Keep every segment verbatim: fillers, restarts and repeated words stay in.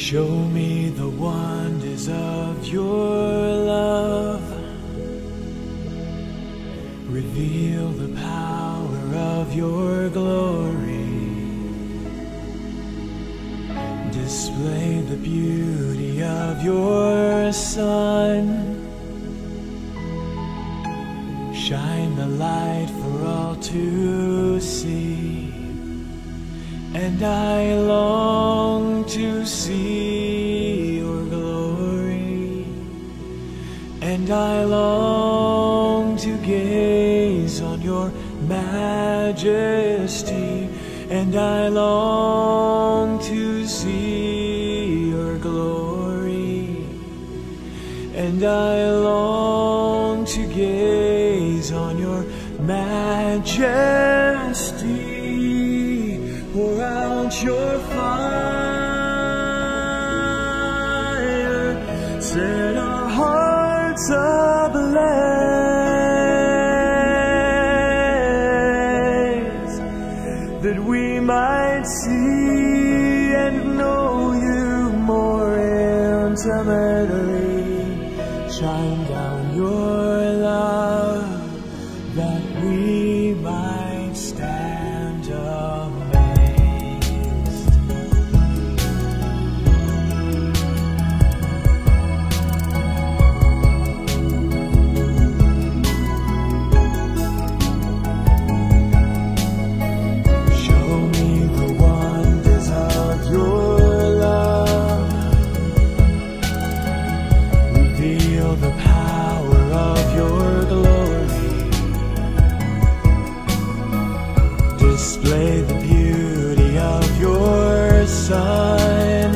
Show me the wonders of your love. Reveal the power of your glory. Display the beauty of your Son. Shine the light for all to see. And I long to see your glory, and I long to gaze on your majesty, and I long to see your glory, and I long to gaze on your majesty. Pour out your fire, set our hearts ablaze, that we might see and know you more intimately. Shine down your love, that we might stand amazed. The power of your glory. Display the beauty of your Son.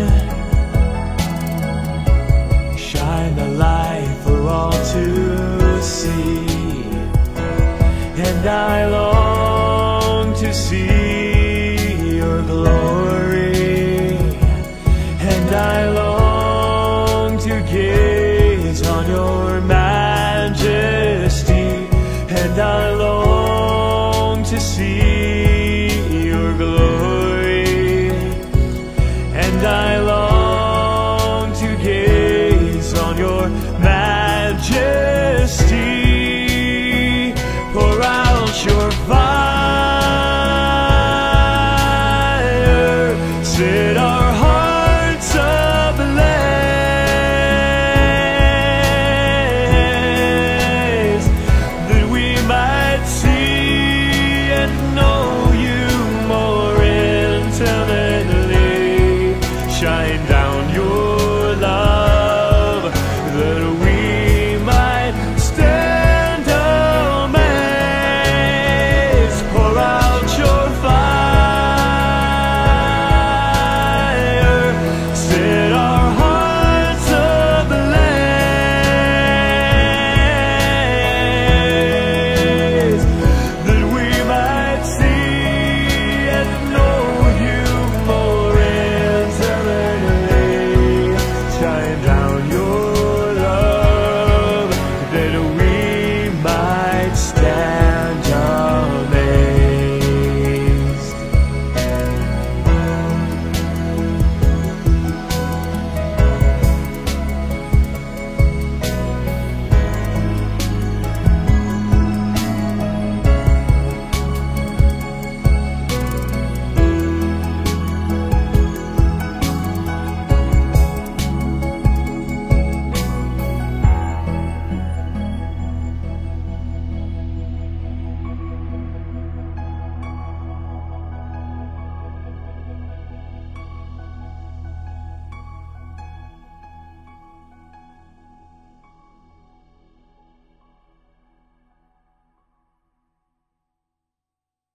Shine the light for all to see. And I long to see your glory, and I long to gaze on your majesty, and I long to see your glory, and I long to gaze on your majesty.